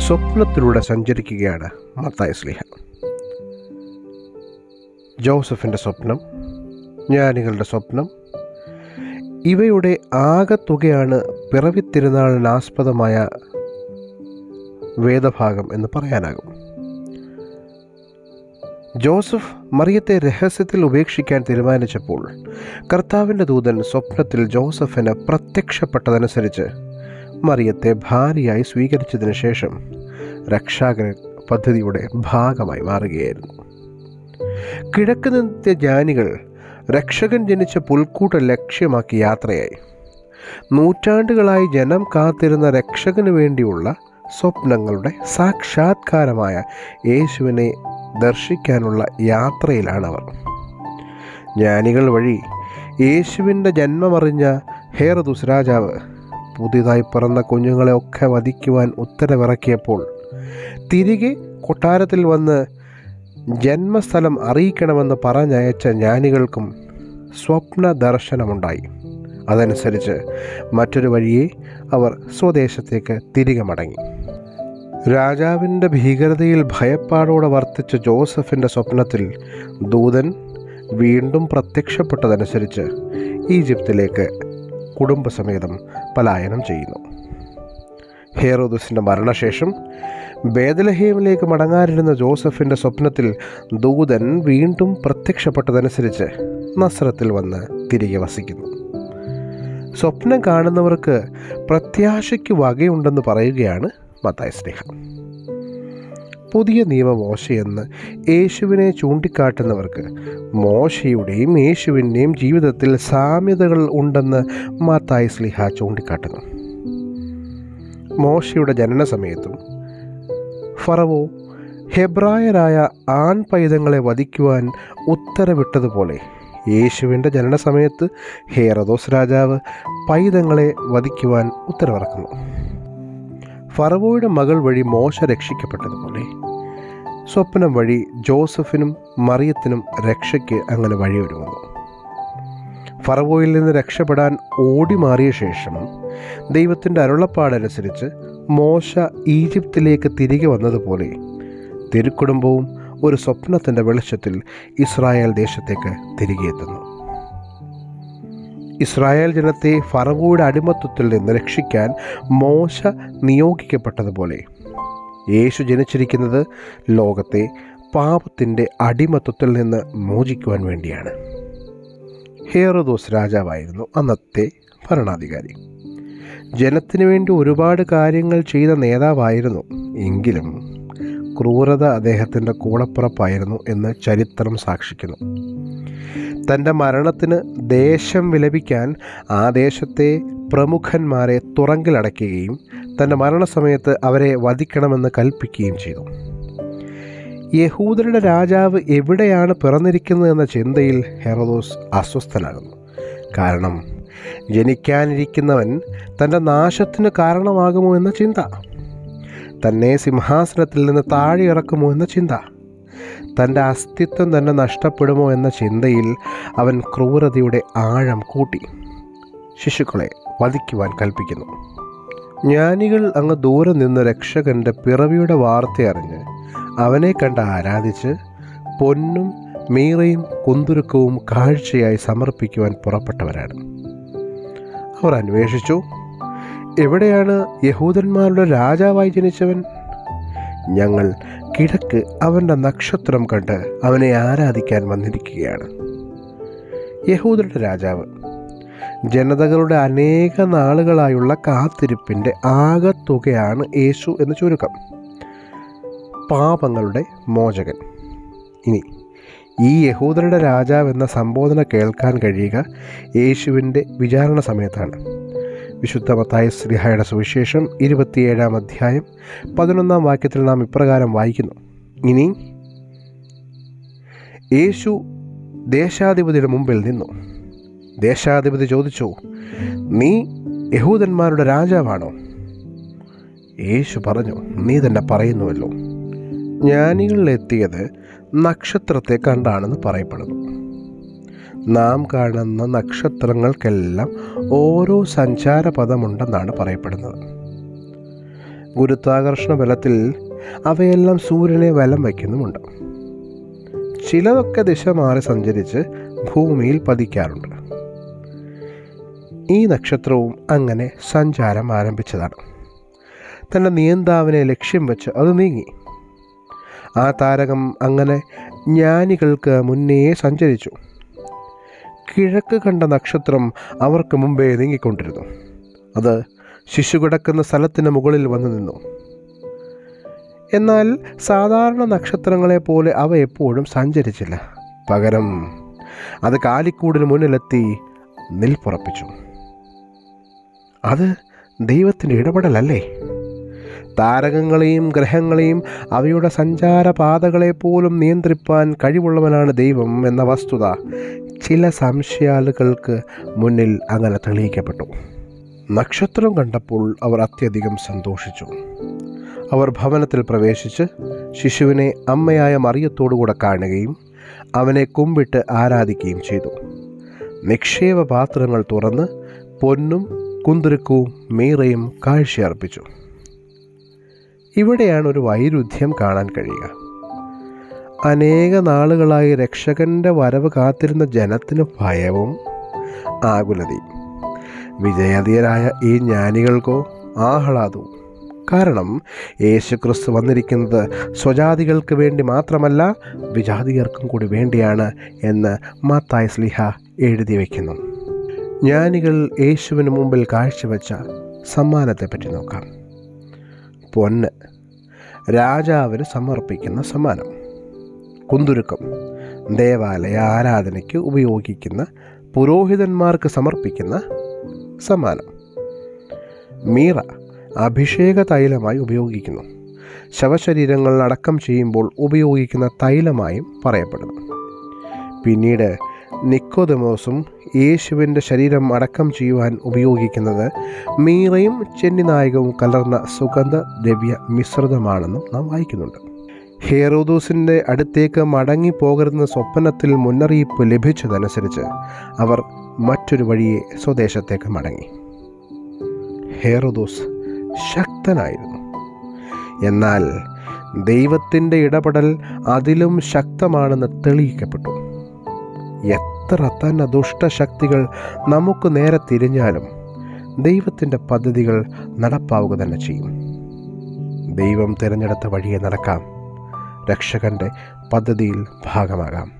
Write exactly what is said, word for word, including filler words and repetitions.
സ്വപ്നത്തിലൂടെ സഞ്ചരിക്കുകയാണ് മത്തായി ശ്ലീഹ. ജോസഫിൻ്റെ സ്വപ്നം, ജ്ഞാനികളുടെ സ്വപ്നം, ഇവയുടെ ആകത്തുകയാണ് പിറവി തിരുനാളിനാസ്പദമായ വേദഭാഗം എന്ന് പറയാനാകും. ജോസഫ് മറിയത്തെ രഹസ്യത്തിൽ ഉപേക്ഷിക്കാൻ തീരുമാനിച്ചപ്പോൾ കർത്താവിൻ്റെ ദൂതൻ സ്വപ്നത്തിൽ ജോസഫിന് പ്രത്യക്ഷപ്പെട്ടതനുസരിച്ച് മറിയത്തെ ഭാര്യയായി സ്വീകരിച്ചതിന് ശേഷം രക്ഷാകര പദ്ധതിയുടെ ഭാഗമായി മാറുകയായിരുന്നു. കിഴക്ക് നിന്നെത്തിയ ജ്ഞാനികൾ രക്ഷകൻ ജനിച്ച പുൽക്കൂട്ട് ലക്ഷ്യമാക്കി യാത്രയായി. നൂറ്റാണ്ടുകളായി ജനം കാത്തിരുന്ന രക്ഷകന് വേണ്ടിയുള്ള സ്വപ്നങ്ങളുടെ സാക്ഷാത്കാരമായ യേശുവിനെ ദർശിക്കാനുള്ള യാത്രയിലാണവർ. ജ്ഞാനികൾ വഴി യേശുവിൻ്റെ ജന്മമറിഞ്ഞ ഹേറോദോസ് രാജാവ് പുതിയതായി പിറന്ന കുഞ്ഞുങ്ങളെ ഒക്കെ വധിക്കുവാൻ ഉത്തരവിറക്കിയപ്പോൾ തിരികെ കൊട്ടാരത്തിൽ വന്ന് ജന്മസ്ഥലം അറിയിക്കണമെന്ന് പറഞ്ഞയച്ച ജ്ഞാനികൾക്കും സ്വപ്ന ദർശനമുണ്ടായി. അതനുസരിച്ച് മറ്റൊരു വഴിയെ അവർ സ്വദേശത്തേക്ക് തിരികെ മടങ്ങി. രാജാവിൻ്റെ ഭീകരതയിൽ ഭയപ്പാടോടെ വർത്തിച്ച ജോസഫിൻ്റെ സ്വപ്നത്തിൽ ദൂതൻ വീണ്ടും പ്രത്യക്ഷപ്പെട്ടതനുസരിച്ച് ഈജിപ്തിലേക്ക് കുടുംബസമേതം പലായനം ചെയ്യുന്നു. ഹേറോദസിൻ്റെ മരണശേഷം ബേത്ലഹേമിലേക്ക് മടങ്ങാനിരുന്ന ജോസഫിൻ്റെ സ്വപ്നത്തിൽ ദൂതൻ വീണ്ടും പ്രത്യക്ഷപ്പെട്ടതനുസരിച്ച് നസ്രത്തിൽ വന്ന് തിരികെ വസിക്കുന്നു. സ്വപ്നം കാണുന്നവർക്ക് പ്രത്യാശയ്ക്ക് വകയുണ്ടെന്ന് പറയുകയാണ് മത്തായി ശ്ലീഹ. പുതിയ നിയമ മോശയെന്ന് യേശുവിനെ ചൂണ്ടിക്കാട്ടുന്നവർക്ക് മോശയുടെയും യേശുവിൻ്റെയും ജീവിതത്തിൽ സാമ്യതകൾ ഉണ്ടെന്ന് മത്തായി ശ്ലീഹ ചൂണ്ടിക്കാട്ടുന്നു. മോശയുടെ ജനന സമയത്തും ഫറവോ ഹെബ്രായരായ ആൺ പൈതങ്ങളെ വധിക്കുവാൻ ഉത്തരവിട്ടതുപോലെ യേശുവിൻ്റെ ജനന സമയത്ത് ഹേറോദോസ് രാജാവ് പൈതങ്ങളെ വധിക്കുവാൻ ഉത്തരവിറക്കുന്നു. ഫറവോയുടെ മകൾ വഴി മോശ രക്ഷിക്കപ്പെട്ടതുപോലെ സ്വപ്നം വഴി ജോസഫിനും മറിയത്തിനും രക്ഷയ്ക്ക് അങ്ങനെ വഴിയൊരുങ്ങുന്നു. ഫറവോയിൽ നിന്ന് രക്ഷപ്പെടാൻ ഓടി മാറിയ ശേഷം ദൈവത്തിൻ്റെ അരുളപ്പാടനുസരിച്ച് മോശ ഈജിപ്തിലേക്ക് തിരികെ വന്നതുപോലെ തിരുക്കുടുംബവും ഒരു സ്വപ്നത്തിൻ്റെ വെളിച്ചത്തിൽ ഇസ്രായേൽ ദേശത്തേക്ക് തിരികെ എത്തുന്നു. ഇസ്രായേൽ ജനത്തെ ഫറവോയുടെ അടിമത്വത്തിൽ നിന്ന് രക്ഷിക്കാൻ മോശ നിയോഗിക്കപ്പെട്ടതുപോലെ യേശു ജനിച്ചിരിക്കുന്നത് ലോകത്തെ പാപത്തിൻ്റെ അടിമത്വത്തിൽ നിന്ന് മോചിക്കുവാൻ വേണ്ടിയാണ്. ഹേറോദോസ് രാജാവായിരുന്നു അന്നത്തെ ഭരണാധികാരി. ജനത്തിനു വേണ്ടി ഒരുപാട് കാര്യങ്ങൾ ചെയ്ത നേതാവായിരുന്നു. എങ്കിലും ക്രൂരത അദ്ദേഹത്തിൻ്റെ കൂടപ്പിറപ്പായിരുന്നു എന്ന് ചരിത്രം സാക്ഷിക്കുന്നു. തൻ്റെ മരണത്തിന് ദേശം വിലപിക്കാൻ ആ ദേശത്തെ പ്രമുഖന്മാരെ തുറങ്കിലടയ്ക്കുകയും തൻ്റെ മരണസമയത്ത് അവരെ വധിക്കണമെന്ന് കൽപ്പിക്കുകയും ചെയ്തു. യഹൂദരുടെ രാജാവ് എവിടെയാണ് പിറന്നിരിക്കുന്നതെന്ന ചിന്തയിൽ ഹെറോദോസ് അസ്വസ്ഥനാകുന്നു. കാരണം ജനിക്കാനിരിക്കുന്നവൻ തൻ്റെ നാശത്തിന് കാരണമാകുമോ എന്ന ചിന്ത, തന്നെ സിംഹാസനത്തിൽ നിന്ന് താഴെ ഇറക്കുമോ എന്ന ചിന്ത, തൻ്റെ അസ്തിത്വം തന്നെ നഷ്ടപ്പെടുമോ എന്ന ചിന്തയിൽ അവൻ ക്രൂരതയുടെ ആഴം കൂട്ടി ശിശുക്കളെ വധിക്കുവാൻ കൽപ്പിക്കുന്നു. ജ്ഞാനികൾ അങ്ങ് ദൂരെ നിന്ന് രക്ഷകൻ്റെ പിറവിയുടെ വാർത്തയറിഞ്ഞ് അവനെ കണ്ട് ആരാധിച്ച് പൊന്നും മീറയും കുന്തുരുക്കവും കാഴ്ചയായി സമർപ്പിക്കുവാൻ പുറപ്പെട്ടവരാണ്. അവർ അന്വേഷിച്ചു, എവിടെയാണ് യഹൂദന്മാരുടെ രാജാവായി ജനിച്ചവൻ? ഞങ്ങൾ കിഴക്ക് അവൻ്റെ നക്ഷത്രം കണ്ട് അവനെ ആരാധിക്കാൻ വന്നിരിക്കുകയാണ്. യഹൂദരുടെ രാജാവ് ജനതകളുടെ അനേക നാളുകളായുള്ള കാത്തിരിപ്പിൻ്റെ ആകത്തുകയാണ് യേശു എന്ന് ചുരുക്കം. പാപങ്ങളുടെ മോചകൻ. ഇനി ഈ യഹൂദരുടെ രാജാവ് എന്ന സംബോധന കേൾക്കാൻ കഴിയുക യേശുവിൻ്റെ വിചാരണ സമയത്താണ്. വിശുദ്ധ മത്തായി ശ്ലീഹായുടെ സുവിശേഷം ഇരുപത്തിയേഴാം അധ്യായം പതിനൊന്നാം വാക്യത്തിൽ നാം ഇപ്രകാരം വായിക്കുന്നു: ഇനി യേശു ദേശാധിപതിയുടെ മുമ്പിൽ നിന്നു. ദേശാധിപതി ചോദിച്ചു, നീ യഹൂദന്മാരുടെ രാജാവാണോ? യേശു പറഞ്ഞു, നീ തന്നെ പറയുന്നുവല്ലോ. ജ്ഞാനികളിലെത്തിയത് നക്ഷത്രത്തെ കണ്ടാണെന്ന് പറയപ്പെടുന്നു. നാം കാണുന്ന നക്ഷത്രങ്ങൾക്കെല്ലാം ഓരോ സഞ്ചാരപഥമുണ്ടെന്നാണ് പറയപ്പെടുന്നത്. ഗുരുത്വാകർഷണ ബലത്തിൽ അവയെല്ലാം സൂര്യനെ വലം വയ്ക്കുന്നുമുണ്ട്. ചിലതൊക്കെ ദിശ മാറി സഞ്ചരിച്ച് ഭൂമിയിൽ പതിക്കാറുണ്ട്. ഈ നക്ഷത്രവും അങ്ങനെ സഞ്ചാരം ആരംഭിച്ചതാണ്. തൻ്റെ നിയന്താവിനെ ലക്ഷ്യം വെച്ച് അത് നീങ്ങി. ആ താരകം അങ്ങനെ ജ്ഞാനികൾക്ക് മുന്നേ സഞ്ചരിച്ചു. കിഴക്ക് കണ്ട നക്ഷത്രം അവർക്ക് മുമ്പേ നീങ്ങിക്കൊണ്ടിരുന്നു. അത് ശിശു കിടക്കുന്ന സ്ഥലത്തിന് മുകളിൽ വന്നു നിന്നു. എന്നാൽ സാധാരണ നക്ഷത്രങ്ങളെപ്പോലെ അവ എപ്പോഴും സഞ്ചരിച്ചില്ല. പകരം അത് കാലിക്കൂടിന് മുന്നിലെത്തി നിൽപ്പുറപ്പിച്ചു. അത് ദൈവത്തിൻ്റെ ഇടപെടലല്ലേ? താരകങ്ങളെയും ഗ്രഹങ്ങളെയും അവയുടെ സഞ്ചാരപാതകളെപ്പോലും നിയന്ത്രിപ്പാൻ കഴിവുള്ളവനാണ് ദൈവം എന്ന വസ്തുത ചില സംശയാലുകൾക്ക് മുന്നിൽ അങ്ങനെ തെളിയിക്കപ്പെട്ടു. നക്ഷത്രം കണ്ടപ്പോൾ അവർ അത്യധികം സന്തോഷിച്ചു. അവർ ഭവനത്തിൽ പ്രവേശിച്ച് ശിശുവിനെ അമ്മയായ മറിയത്തോടുകൂടെ കാണുകയും അവനെ കുമ്പിട്ട് ആരാധിക്കുകയും ചെയ്തു. നിക്ഷേപ പാത്രങ്ങൾ തുറന്ന് പൊന്നും കുന്തുരുക്കവും മീറയും കാഴ്ചയർപ്പിച്ചു. ഇവിടെയാണ് ഒരു വൈരുദ്ധ്യം കാണാൻ കഴിയുക. അനേക നാളുകളായി രക്ഷകൻ്റെ വരവ് കാത്തിരുന്ന ജനത്തിന് ഭയവും ആകുലതയും. വിജയാധീയരായ ഈ ജ്ഞാനികൾക്കോ ആഹ്ലാദവും. കാരണം യേശുക്രിസ്തു വന്നിരിക്കുന്നത് സ്വജാതികൾക്ക് വേണ്ടി മാത്രമല്ല, വിജാതിയർക്കും കൂടി വേണ്ടിയാണ് എന്ന് മത്തായി ശ്ലീഹ എഴുതി വയ്ക്കുന്നു. ജ്ഞാനികൾ യേശുവിന് മുമ്പിൽ കാഴ്ചവെച്ച സമ്മാനത്തെപ്പറ്റി നോക്കാം. പൊന്ന്, രാജാവിന് സമർപ്പിക്കുന്ന സമ്മാനം. കുന്തുരുക്കം, ദേവാലയ ആരാധനയ്ക്ക് ഉപയോഗിക്കുന്ന പുരോഹിതന്മാർക്ക് സമർപ്പിക്കുന്ന സമ്മാനം. മീറ, അഭിഷേക തൈലമായി ഉപയോഗിക്കുന്നു. ശവശരീരങ്ങൾ അടക്കം ചെയ്യുമ്പോൾ ഉപയോഗിക്കുന്ന തൈലമായും പറയപ്പെടുന്നു. പിന്നീട് നിക്കോദെമോസും യേശുവിൻ്റെ ശരീരം അടക്കം ചെയ്യുവാൻ ഉപയോഗിക്കുന്നത് മീറയും ചെന്നിനായകവും കലർന്ന സുഗന്ധദ്രവ്യ മിശ്രിതമാണെന്നും നാം വായിക്കുന്നുണ്ട്. ഹേറോദോസിൻ്റെ അടുത്തേക്ക് മടങ്ങി പോകരുന്ന സ്വപ്നത്തിൽ മുന്നറിയിപ്പ് ലഭിച്ചതനുസരിച്ച് അവർ മറ്റൊരു വഴിയെ സ്വദേശത്തേക്ക് മടങ്ങി. ഹേറോദോസ് ശക്തനായിരുന്നു. എന്നാൽ ദൈവത്തിൻ്റെ ഇടപെടൽ അതിലും ശക്തമാണെന്ന് തെളിയിക്കപ്പെട്ടു. എത്ര തന്നെ ദുഷ്ടശക്തികൾ നമുക്ക് നേരെ തിരിഞ്ഞാലും ദൈവത്തിൻ്റെ പദ്ധതികൾ നടപ്പാവുക തന്നെ ചെയ്യും. ദൈവം തിരഞ്ഞെടുത്ത വഴിയെ നടക്കാം. രക്ഷകൻ്റെ പദ്ധതിയിൽ ഭാഗമാകാം.